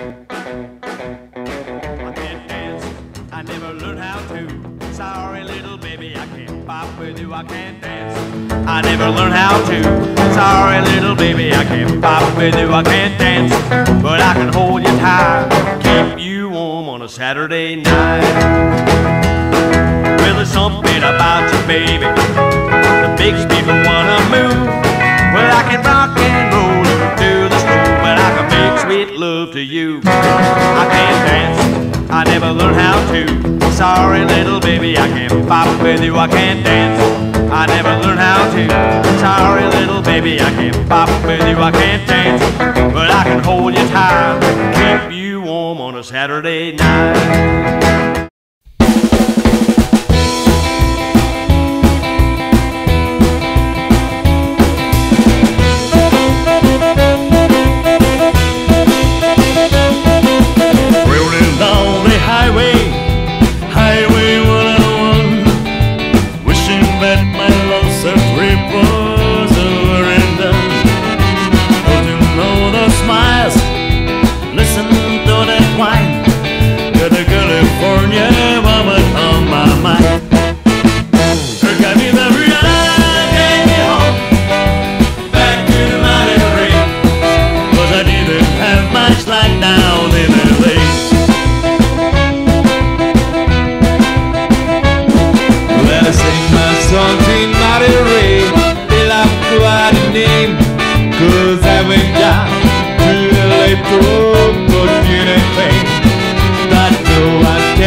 I can't dance, I never learned how to. Sorry little baby, I can't pop with you, I can't dance. I never learned how to. Sorry little baby, I can't pop with you, I can't dance. But I can hold you tight, keep you warm on a Saturday night. Well, there's something about you, baby, that makes people wanna move. Well, I can rock and roll to the school, but I can make sweet love to you. I can't dance, I never learned how to. Sorry little baby, I can't pop with you, I can't dance. I never learned how to. Sorry little baby, I can't pop with you, I can't dance. But I can hold you tight, keep you warm on a Saturday night.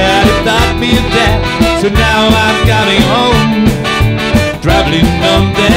So now I'm coming home, traveling on the